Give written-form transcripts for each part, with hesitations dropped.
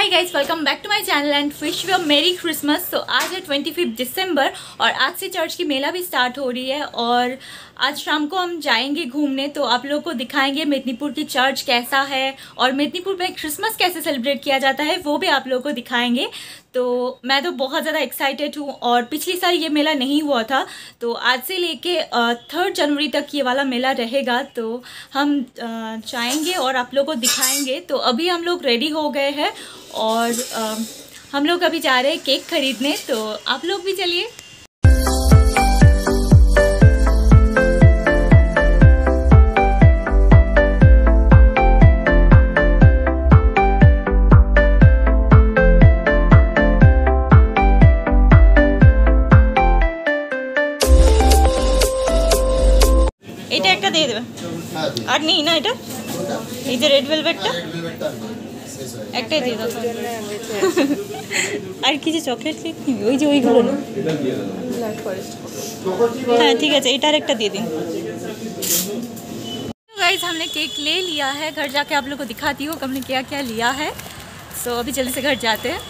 Hi guys, welcome back to my channel and wish you a merry Christmas. तो आज है 25 दिसंबर और आज से चर्च की मेला भी स्टार्ट हो रही है और आज शाम को हम जाएंगे घूमने। तो आप लोगों को दिखाएंगे मेदिनीपुर की चर्च कैसा है और मेदिनीपुर में क्रिसमस कैसे सेलिब्रेट किया जाता है वो भी आप लोगों को दिखाएंगे। तो मैं तो बहुत ज़्यादा एक्साइटेड हूँ और पिछली साल ये मेला नहीं हुआ था, तो आज से लेके 3 जनवरी तक ये वाला मेला रहेगा। तो हम जाएंगे और आप लोगों को दिखाएंगे। तो अभी हम लोग रेडी हो गए हैं और हम लोग अभी जा रहे हैं केक खरीदने, तो आप लोग भी चलिए। এটা একটা দিয়ে দেবে আর নেই না, এটা এই যে রেড ভেলভেটটা একটাই দিয়ে দাও। আর কিছু চকলেট কেক নিবি? ওই যে ওইগুলো না, हाँ ठीक है, एटार एक दे दिन। गाइस हमने केक ले लिया है, घर जाके आप लोग को दिखाती हूँ हमने क्या क्या लिया है। सो अभी जल्दी से घर जाते हैं।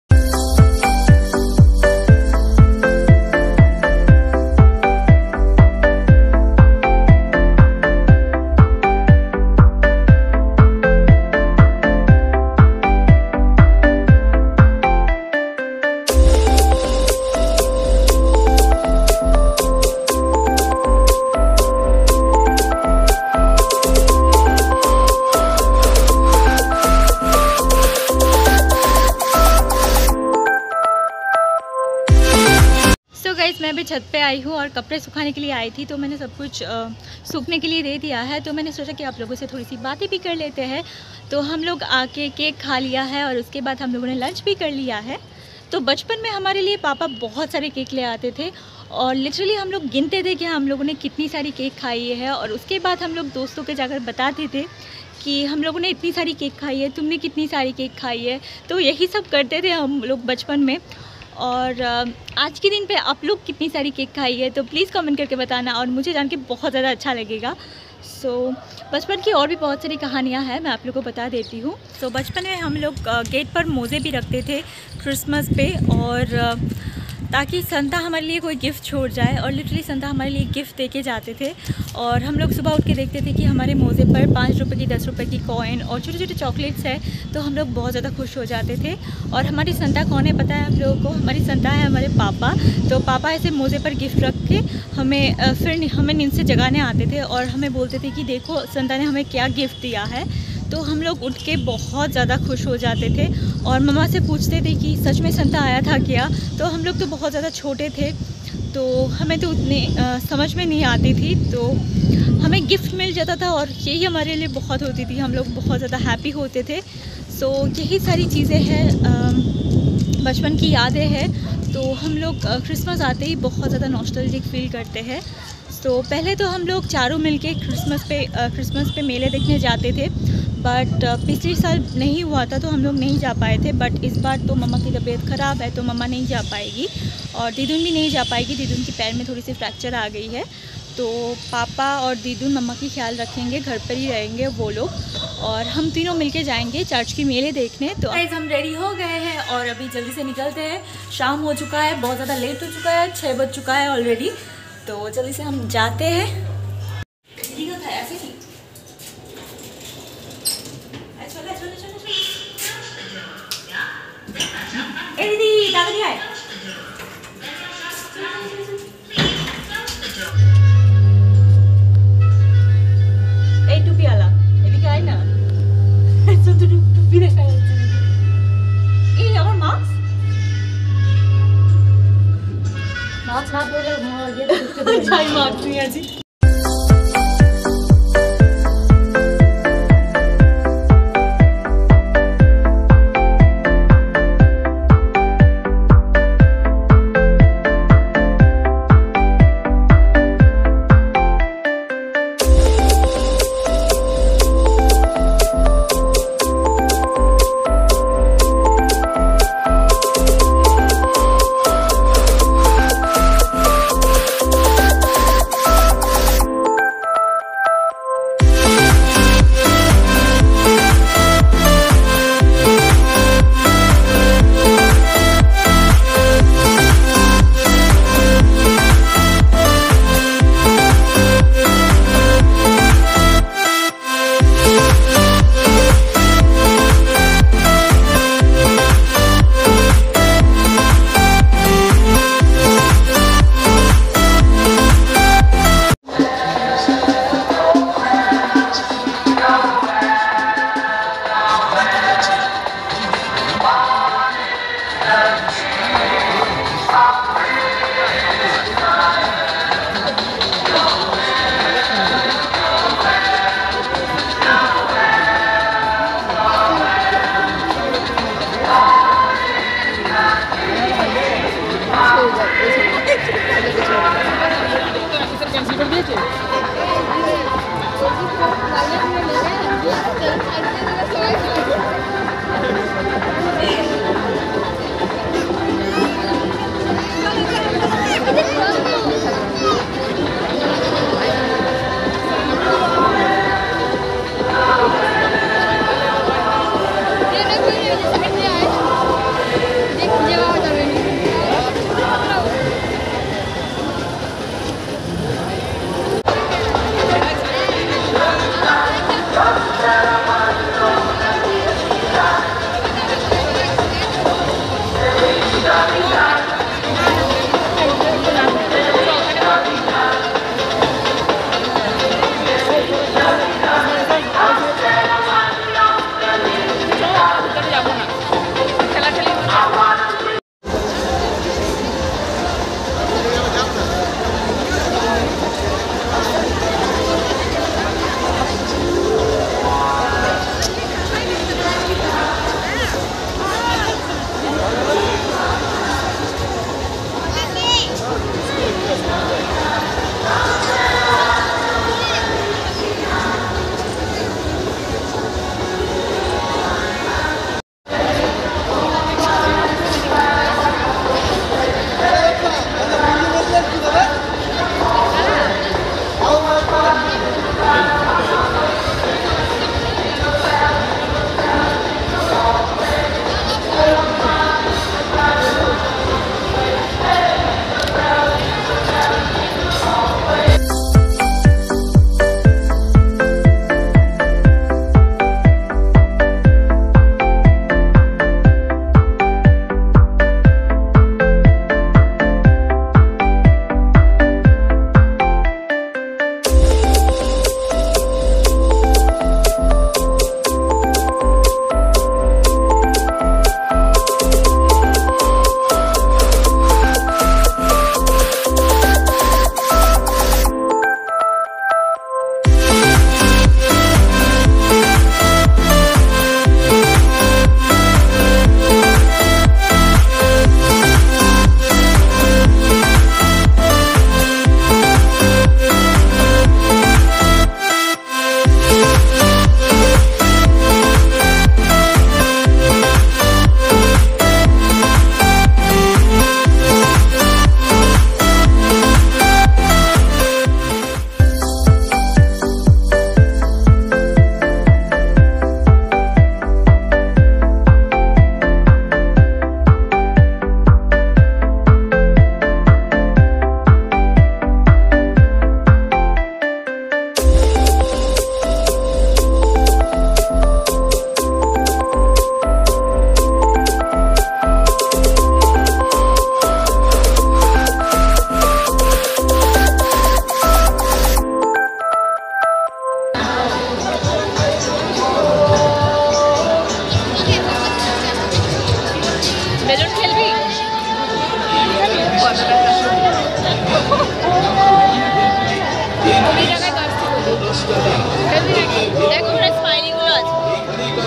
मैं अभी छत पे आई हूँ और कपड़े सुखाने के लिए आई थी, तो मैंने सब कुछ सूखने के लिए दे दिया है। तो मैंने सोचा कि आप लोगों से थोड़ी सी बातें भी कर लेते हैं। तो हम लोग आके केक खा लिया है और उसके बाद हम लोगों ने लंच भी कर लिया है। तो बचपन में हमारे लिए पापा बहुत सारे केक ले आते थे और लिटरली हम लोग गिनते थे कि हम लोगों ने कितनी सारी केक खाई है, और उसके बाद हम लोग दोस्तों के जाकर बताते थे कि हम लोगों ने इतनी सारी केक खाई है, तुमने कितनी सारी केक खाई है। तो यही सब करते थे हम लोग बचपन में। और आज के दिन पे आप लोग कितनी सारी केक खाई है तो प्लीज़ कमेंट करके बताना, और मुझे जान के बहुत ज़्यादा अच्छा लगेगा। सो बचपन की और भी बहुत सारी कहानियाँ हैं, मैं आप लोगों को बता देती हूँ। सो बचपन में हम लोग गेट पर मोज़े भी रखते थे क्रिसमस पे, और ताकि संता हमारे लिए कोई गिफ्ट छोड़ जाए, और लिटरली संता हमारे लिए गिफ्ट दे के जाते थे। और हम लोग सुबह उठ के देखते थे कि हमारे मोज़े पर 5 रुपये की 10 रुपये की कॉइन और छोटे छोटे चॉकलेट्स है, तो हम लोग बहुत ज़्यादा खुश हो जाते थे। और हमारी संता कौन है पता है आप लोगों को? हमारी संता है हमारे पापा। तो पापा ऐसे मोज़े पर गिफ्ट रख के फिर हमें नींद से जगाने आते थे और हमें बोलते थे कि देखो संता ने हमें क्या गिफ्ट दिया है। तो हम लोग उठ के बहुत ज़्यादा खुश हो जाते थे और मम्मा से पूछते थे कि सच में संता आया था क्या। तो हम लोग तो बहुत ज़्यादा छोटे थे, तो हमें तो उतने समझ में नहीं आती थी, तो हमें गिफ्ट मिल जाता था और यही हमारे लिए बहुत होती थी। हम लोग बहुत ज़्यादा हैप्पी होते थे। सो यही सारी चीज़ें हैं, बचपन की यादें हैं। तो हम लोग क्रिसमस आते ही बहुत ज़्यादा नॉस्टैल्जिक फील करते हैं। तो पहले तो हम लोग चारों मिलके क्रिसमस पे मेले देखने जाते थे, बट पिछले साल नहीं हुआ था तो हम लोग नहीं जा पाए थे। बट इस बार तो मम्मा की तबीयत ख़राब है तो मम्मा नहीं जा पाएगी और दीदून भी नहीं जा पाएगी। दीदून की पैर में थोड़ी सी फ्रैक्चर आ गई है, तो पापा और दीदून मम्मा की ख्याल रखेंगे, घर पर ही रहेंगे वो लोग, और हम तीनों मिलके जाएंगे चर्च की मेले देखने। तो गाइस हम रेडी हो गए हैं और अभी जल्दी से निकलते हैं। शाम हो चुका है, बहुत ज़्यादा लेट हो चुका है, 6 बज चुका है ऑलरेडी। तो जल्दी से हम जाते हैं। दीदी ताकत है टुपी वाला এদিকে আয় না, টুপি দেখা যাচ্ছে। এই আমার মাস্ক না পরে যাই মাস্ক নিয়ে আছি।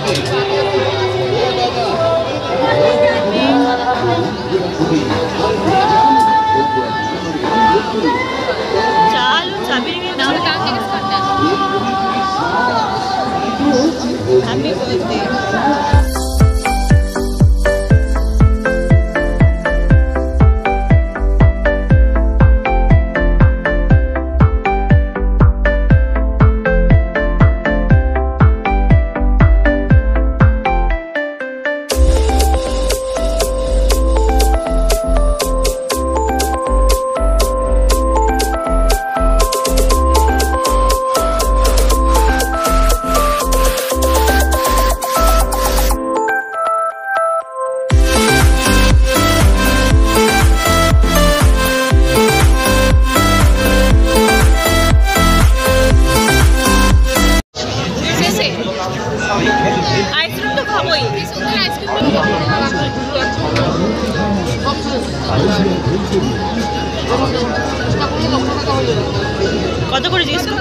चालू चाबी नाम काम हैप्पी बर्थडे। आइसक्रीम तो खाबोई কত করে জিজ্ঞেস করো?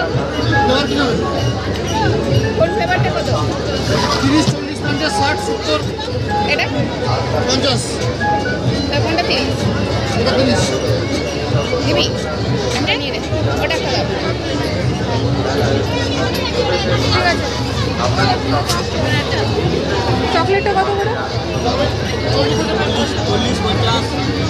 কোন ফ্লেভারটা কত? 30 40 50 60 70 এটা 50 তার কোনটা 30 এটা 30 নিবি এটা নিয়ে নে ওটা খাও ঠিক আছে। চকলেটটা কত করে? 40 50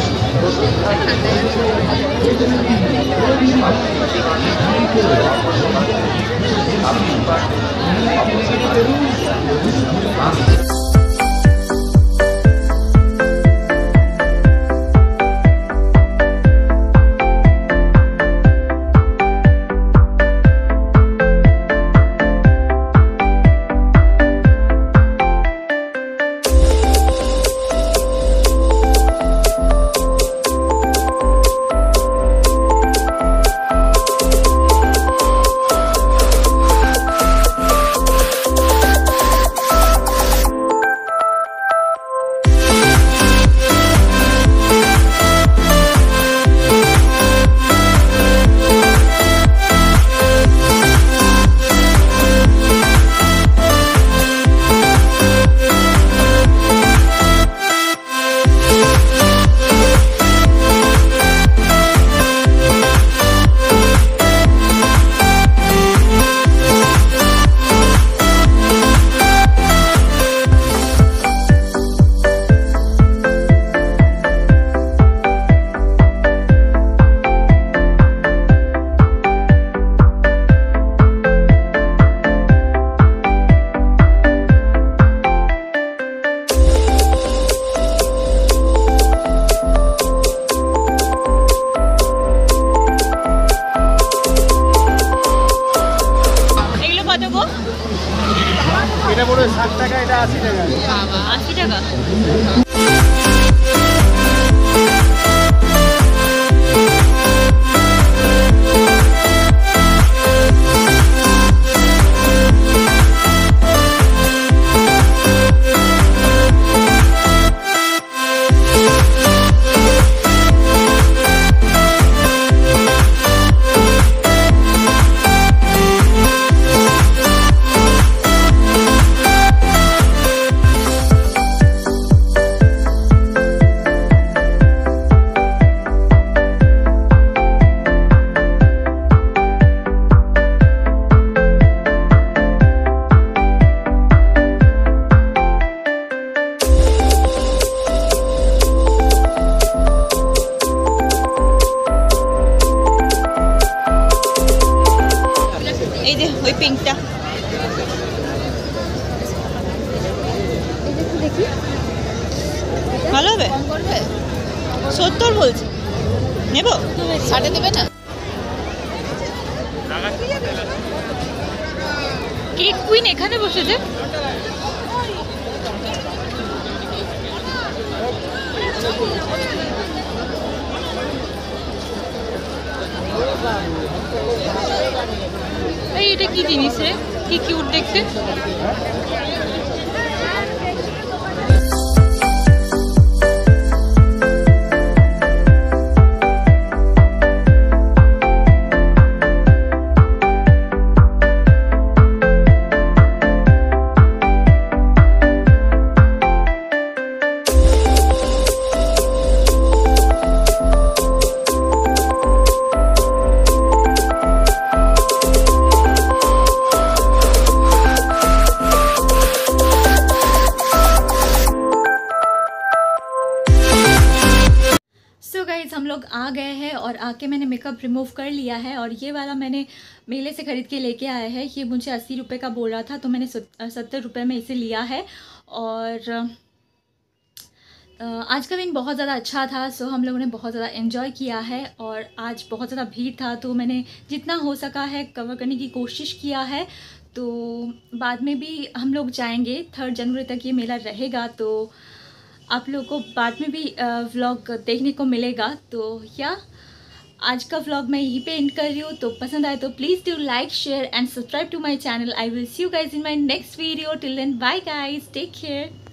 এটা বড় 60 টাকা এটা 80 টাকা। বাবা 80 টাকা। এই যে ওই পিঙ্কটা দেখি ভালো হবে 70 বলছি নেব 60 দেবে না কেক কুইন এখানে বসেছে এই এটা কি জিনিস রে কি কিউট দেখতে गाइस हम लोग आ गए हैं और आके मैंने मेकअप रिमूव कर लिया है और ये वाला मैंने मेले से ख़रीद के लेके आया है। ये मुझे 80 रुपये का बोल रहा था तो मैंने 70 रुपये में इसे लिया है। और आज का दिन बहुत ज़्यादा अच्छा था, सो हम लोगों ने बहुत ज़्यादा एंजॉय किया है। और आज बहुत ज़्यादा भीड़ था तो मैंने जितना हो सका है कवर करने की कोशिश किया है। तो बाद में भी हम लोग जाएंगे, 3 जनवरी तक ये मेला रहेगा, तो आप लोगों को बाद में भी व्लॉग देखने को मिलेगा। तो या आज का व्लॉग मैं यहीं पे एंड कर रही हूँ। तो पसंद आए तो please do like share and subscribe to my channel. I will see you guys in my next video. Till then bye guys, take care.